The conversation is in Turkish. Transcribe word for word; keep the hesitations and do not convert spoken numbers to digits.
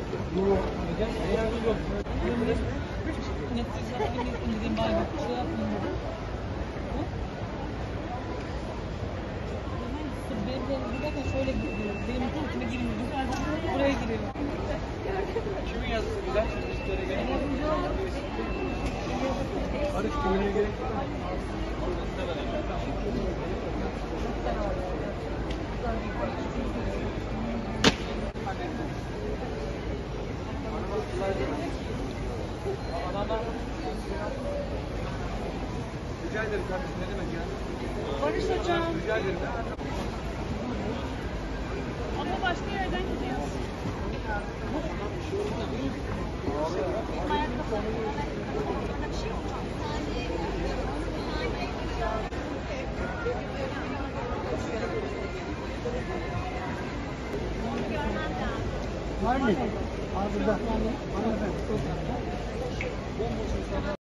Şöyle gidiyor. Benim içime girmiyor. Buraya giriyor. Kimin yazısı güzel? Barış kimliğine gerek var mı? Rica ederim kardeşim, ne demek ya? Barış hocam. Rica ederim. Ama başka yerden gidiyoruz. Var mı? Abi burada.